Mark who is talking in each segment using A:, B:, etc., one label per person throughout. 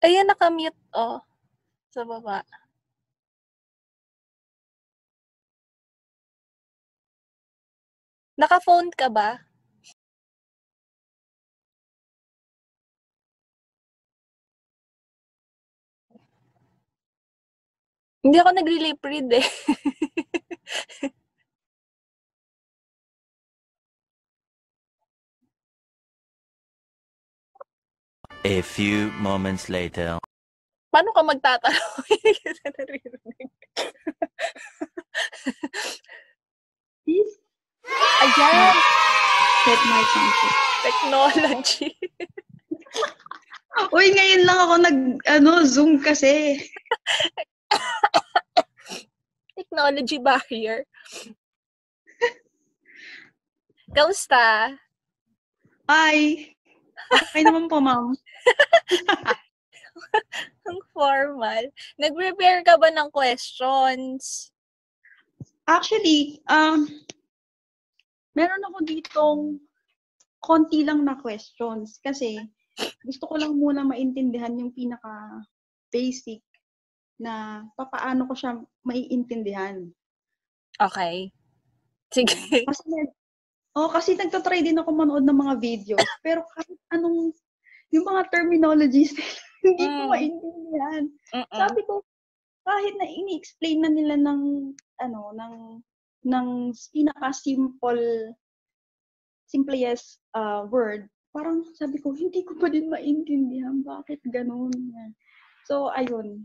A: Ayan, nakamute, oh, sa baba. Naka-phone ka ba? Hindi ako nagli-lip read eh.
B: A few moments later.
A: Paano ka magtatanong? Hindi kita naririnig.
C: Please?
A: Ayan,
C: Set my function.
A: technology.
C: Uy, ngayon lang ako Zoom kasi.
A: Technology barrier. Kamusta?
C: Hi. Okay naman po, ma'am.
A: Ang formal. Nag-prepare ka ba ng questions?
C: Actually, meron ako ditong konti lang na questions kasi gusto ko lang muna maintindihan yung pinaka-basic na papaano ko siya maiintindihan.
A: Okay. Sige.
C: Kasi nagtatry din ako manood ng mga videos, pero kahit anong, yung mga terminologies hindi ko maintindihan. Sabi ko, kahit na ini-explain na nila ng simplest word, parang sabi ko, hindi ko pa din maintindihan bakit ganun. So, ayun.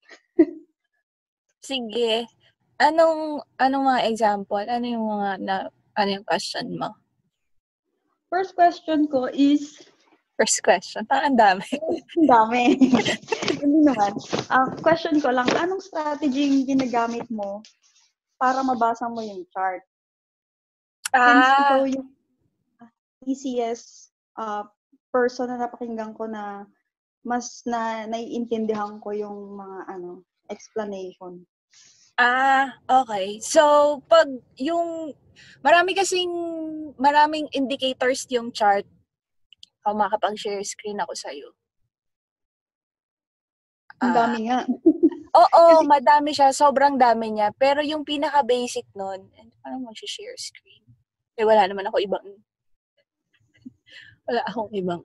A: Sige. Anong mga example? Ano yung question mo?
C: First question ko is...
A: First question? Parang ang dami.
C: Ang dami. Hindi naman. Question ko lang, anong strategy yung ginagamit mo para mabasa mo yung chart? Since ikaw yung easiest person na napakinggan ko na mas naiintindihan ko yung mga explanation.
A: Okay. So, pag yung maraming indicators yung chart, makakapag-share screen ako sa'yo.
C: Ang dami nga.
A: Oo, madami siya. Sobrang dami niya. Pero yung pinaka-basic nun, paano mag-share screen? Wala naman ako ibang... Wala akong ibang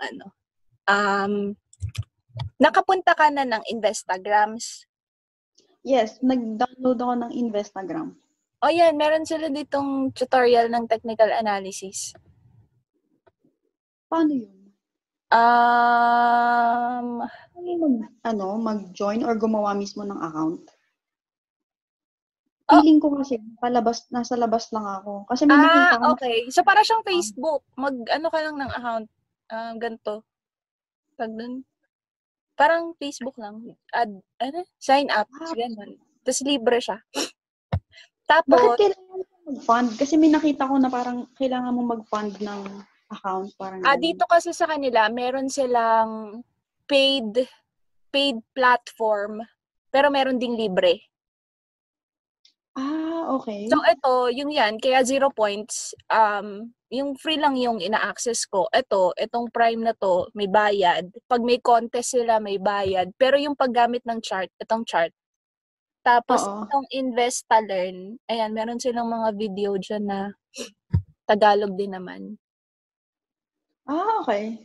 A: nakapunta ka na ng Instagrams?
C: Yes, nag-download ako ng Instagram.
A: Yan. Meron sila ditong tutorial ng technical analysis.
C: Paano yun? Mag-join or gumawa mismo ng account? Feeling ko kasi nasa labas lang ako. Kasi may nakita ko.
A: Okay. So, para siyang Facebook. Mag-ano ka lang ng account. Ganito. Pag dun. Parang Facebook lang. Sign up. Ganun. Tapos libre siya. Tapos,
C: bakit kailangan mo mag-fund? Kasi may nakita ko na parang kailangan mo mag-fund ng account.
A: Dito kasi sa kanila, meron silang paid platform, pero meron ding libre.
C: Okay.
A: So, ito, yung yan, kaya 0 points, yung free lang yung ina-access ko. Itong Prime na to, may bayad. Pag may contest sila, may bayad. Pero yung paggamit ng chart, itong chart. Tapos, itong Invest to Learn, ayan, meron silang mga video dyan na Tagalog din naman.
C: Okay.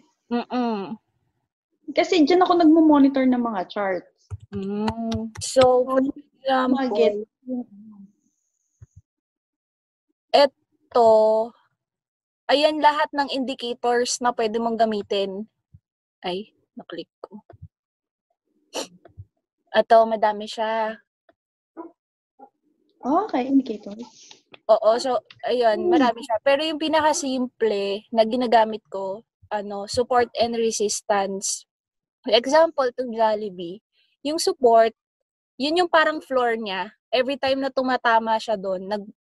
A: Kasi
C: dyan ako nagmo-monitor ng mga charts.
A: So, for example, ayan lahat ng indicators na pwede mong gamitin. Ay, naklik ko. Madami siya.
C: Okay, indicators.
A: Oo, so, ayun, marami siya. Pero yung pinaka-simple na ginagamit ko, support and resistance. Example, itong Jollibee, yung support, yun yung parang floor niya. Every time na tumatama siya doon,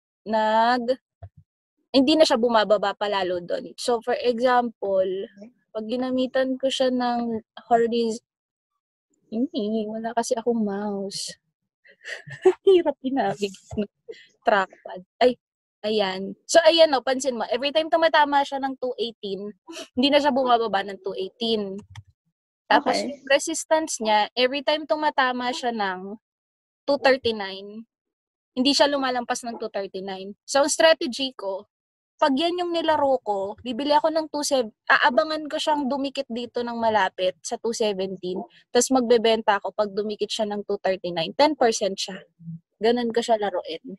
A: hindi na siya bumababa palalo doon. So, for example, pag ginamitan ko siya ng wala kasi akong mouse. Hirap ginamit ng trackpad. Ayan. So, ayan pansin mo, every time tumatama siya ng 218, hindi na siya bumababa ng 218. Tapos
C: Okay.
A: yung resistance niya, every time tumatama siya ng 239, hindi siya lumalampas ng 239. So, ang strategy ko, pag yan yung nilaro ko, bibili ako ng 27, aabangan ko siyang dumikit dito ng malapit sa 217, tapos magbebenta ako pag dumikit siya ng 239, 10% siya. Ganun ko siya laruin.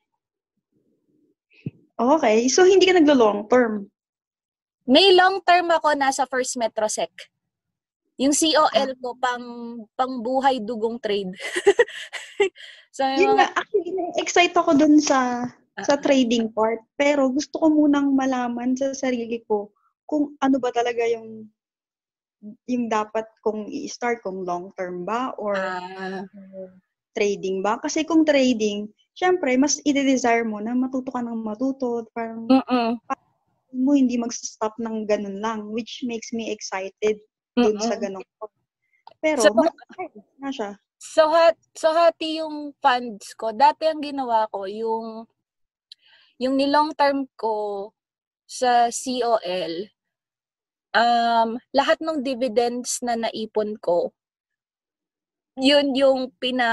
C: Okay. So, hindi ka naglo-long term?
A: May long term ako nasa First Metrosec. Yung COL ko pang buhay dugong trade. So,
C: Yun nga, actually, na-excite ako dun sa trading part. Pero gusto ko munang malaman sa sarili ko kung ano ba talaga yung dapat kong i-start, kung long term ba or trading ba. Kasi kung trading, syempre, mas i-desire mo na matuto ka ng matuto. Parang mo hindi mag-stop ng ganun lang, which makes me excited dun sa ganun. Pero, na siya.
A: So hati yung funds ko. Dati ang ginawa ko, yung nilong term ko sa COL, lahat ng dividends na naipon ko, yun yung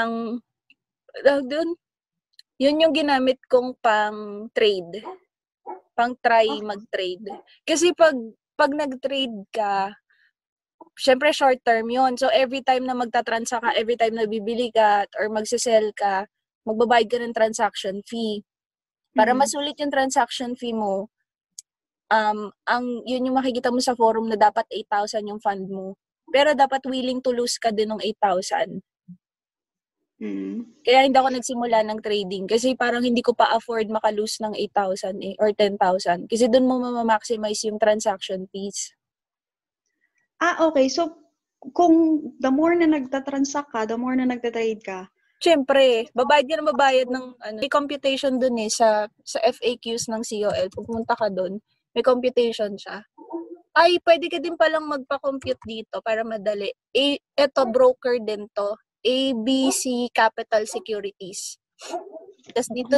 A: yun yung ginamit kong pang trade. Pang try mag-trade. Kasi pag nag-trade ka, syempre short term yun. So, every time na magta-transact ka, every time na bibili ka or magsisell ka, magbabayad ka ng transaction fee. Para masulit yung transaction fee mo, yun yung makikita mo sa forum na dapat 8,000 yung fund mo. Pero dapat willing to lose ka din ng 8,000. Kaya hindi ako nagsimula ng trading kasi parang hindi ko pa afford maka-lose ng 8,000 or 10,000 kasi doon mo ma-maximize yung transaction fees.
C: Okay. So, kung the more na nagta-transact ka, the more na nagta-trade ka,
A: siyempre, babayad ng may computation doon sa FAQs ng COL. Pupunta ka doon, may computation siya. Ay, pwede ka din palang magpa-compute dito para madali. Ito, broker din to. ABC Capital Securities. Tapos dito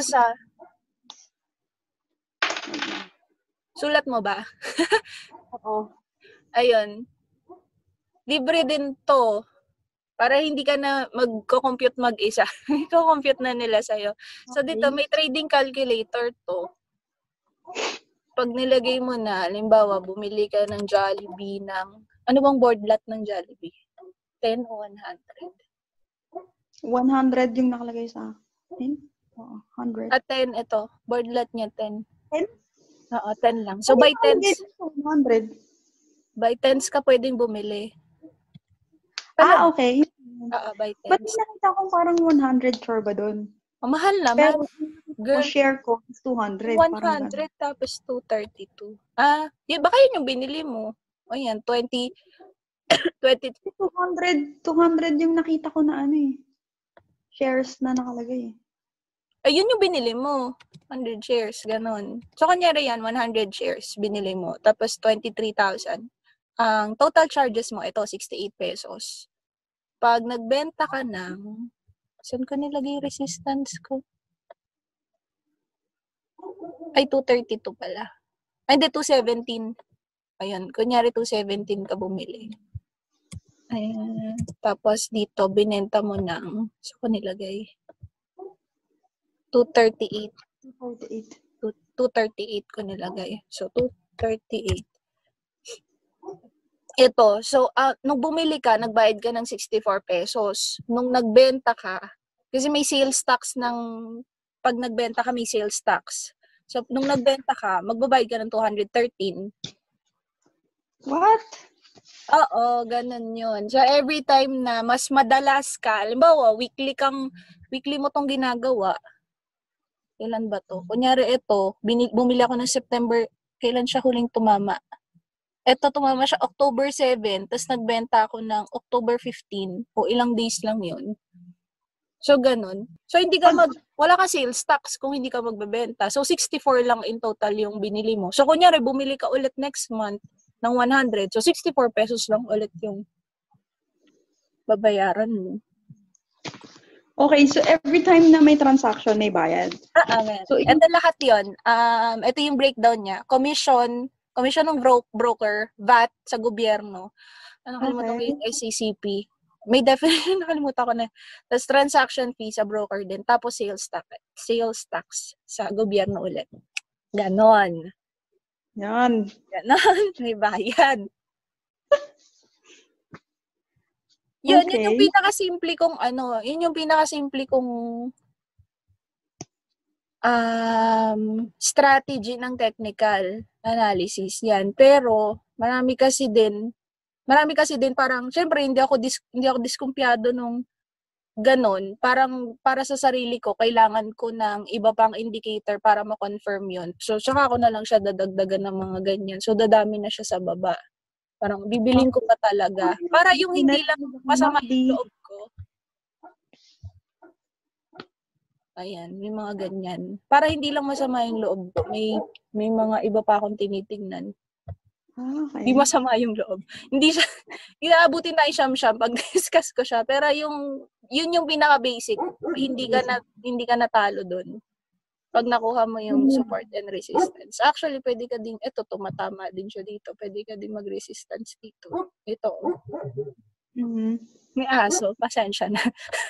A: sulat mo ba?
C: Oo.
A: Ayun. Libre din to. Para hindi ka na magko-compute mag-isa. Iko-compute na nila sa'yo. So dito, may trading calculator to. Pag nilagay mo na, halimbawa, bumili ka ng Jollibee ng, ano bang board lot ng Jollibee? 10 o 100?
C: 100 yung nakalagay sa akin. 100.
A: At 10, ito. Board lot niya, 10.
C: 10?
A: Oo, 10 lang. So, by 10s.
C: 100.
A: By 10s ka pwedeng bumili.
C: Okay.
A: Oo, by 10s.
C: Ba't nakita ko parang 100 sure ba doon?
A: Mahal naman.
C: Pero share ko is 200.
A: 100 tapos 232. Baka yun yung binili mo. O yan, 20.
C: 200 yung nakita ko na shares na nakalagay.
A: Ayun yung binili mo. 100 shares, ganun. So, kanyari yan, 100 shares binili mo. Tapos, 23,000. Ang total charges mo, ito, 68 pesos. Pag nagbenta ka ng, saan ko nilagay resistance ko? Ay, 232 pala. Ay, hindi, 217. Ayun, kunyari 217 ka bumili. Ayan. Tapos dito, binenta mo ng, saan ko nilagay? 238. 238 ko nilagay. So, 238. Ito, so, nung bumili ka, nagbayad ka ng 64 pesos. Nung nagbenta ka, kasi may sales tax pag nagbenta ka, may sales tax. So, nung nagbenta ka, magbabayad ka ng 213.
C: What?
A: Oo, ganun yun. So, every time na mas madalas ka, halimbawa, weekly mo tong ginagawa. Kailan ba to? Kunyari ito, bumili ako ng September, kailan siya huling tumama? Ito, tumama siya October 7, tapos nagbenta ako ng October 15, o ilang days lang yun. So, ganun. So, wala ka sales tax kung hindi ka magbebenta. So, 64 lang in total yung binili mo. So, kunyari, bumili ka ulit next month ng 100. So, 64 pesos lang ulit yung babayaran mo.
C: Okay, so every time na may transaction, may bayad.
A: So, ito lahat yun. Ito yung breakdown niya. Commission ng broker, VAT sa gobyerno. Nakalimutan ko
C: Okay.
A: yung SCCP. May definition, nakalimutan ko na. Tapos transaction fee sa broker din. Tapos sales tax sa gobyerno ulit. Ganon.
C: Yan.
A: Ganon. May bayad. Yun yung
C: Okay.
A: pinakasimple kong yun yung pinakasimple kong strategy ng technical analysis yan. Pero marami kasi din parang syempre hindi ako diskumpiyado nung ganon. Parang para sa sarili ko kailangan ko ng iba pang indicator para ma-confirm yun. So saka ko na lang siya dadagdagan ng mga ganyan. So dadami na siya sa baba. Parang bibilin ko pa talaga. Para yung hindi lang masama yung loob ko. Ayan, may mga ganyan. Para hindi lang masama yung loob ko, may mga iba pa akong tinitingnan.
C: Okay.
A: Hindi masama yung loob. Hindi siya, inaabutin na siyam-siyam pag discuss ko siya. Pero yun yung pinaka-basic. Hindi ka natalo dun. Pag nakuha mo yung support and resistance. Actually, pwede ka din, tumatama din siya dito. Pwede ka din mag-resistance dito. Ito.
C: Mm-hmm.
A: May aso, pasensya na.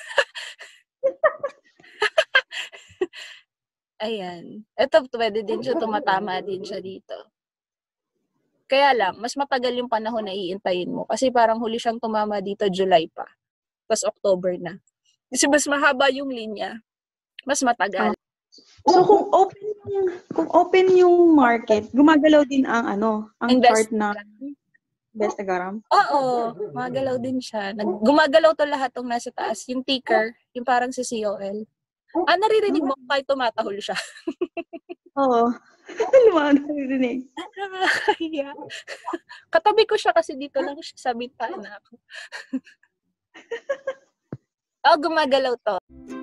A: Ayan. Ito, pwede din siya, tumatama din siya dito. Kaya lang, mas matagal yung panahon na iintayin mo. Kasi parang huli siyang tumama dito, July pa. Tapos October na. Kasi mas mahaba yung linya. Mas matagal.
C: So, kung open yung market, gumagalaw din ang chart na Instagram?
A: Oo, gumagalaw din siya. Gumagalaw to lahat ng nasa taas. Yung ticker, yung parang si COL. Naririnig mo kahit tumatahol siya.
C: Oo. Naririnig.
A: Nakakahiya. Katabi ko siya kasi dito lang siya sa bintana ako. Gumagalaw to.